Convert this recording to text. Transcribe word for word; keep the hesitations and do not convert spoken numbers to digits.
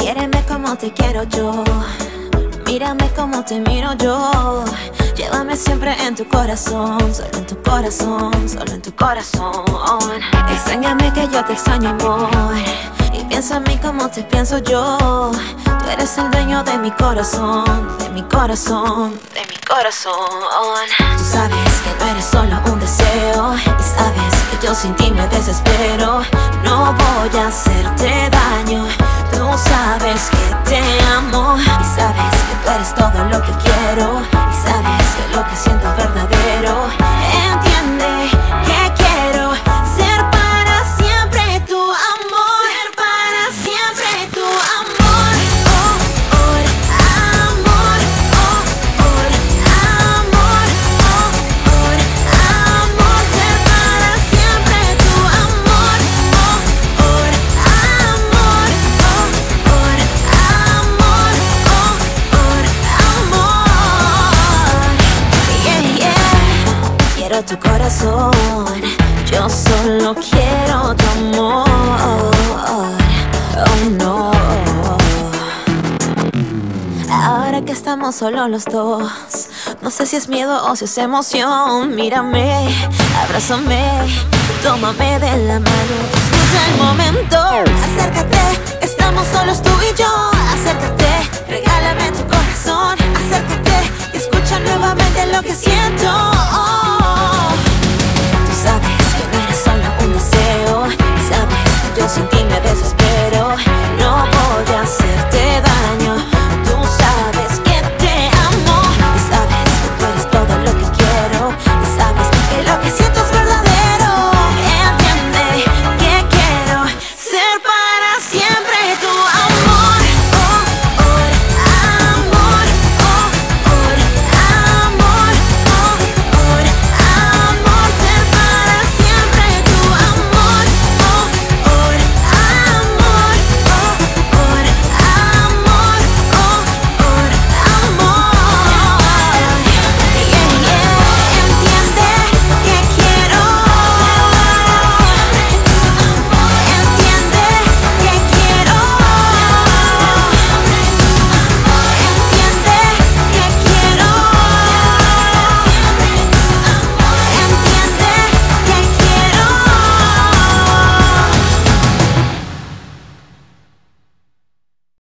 Quiéreme como te quiero yo, mírame como te miro yo. Llévame siempre en tu corazón, solo en tu corazón, solo en tu corazón. Extrañame que yo te extraño, amor, y piensa en mí como te pienso yo. Tú eres el dueño de mi corazón, de mi corazón, de mi corazón. Tú sabes que no eres solo un deseo, y sabes que yo sin ti me desespero. No voy a hacerte daño, tú sabes que te amo, y sabes que tú eres todo lo que quiero, y sabes que lo que siento es verdadero. Entiende que quiero ser para siempre tu amor, ser para siempre tu amor. Oh, oh, amor, oh, oh, amor, oh, oh, amor, ser para siempre tu amor. Oh, oh, amor, oh, oh, amor, oh, oh, amor. Yeah, yeah. Quiero tu corazón, yo solo quiero tu amor. Oh no. Ahora que estamos solo los dos, no sé si es miedo o si es emoción. Mírame, abrázame, tómame de la mano, disfruta el momento. Acércate, estamos solos tú y yo. Acércate, regálame tu corazón. Acércate y escucha nuevamente lo que siento. Oh, tú sabes que no eres solo un deseo, y sabes que yo sin ti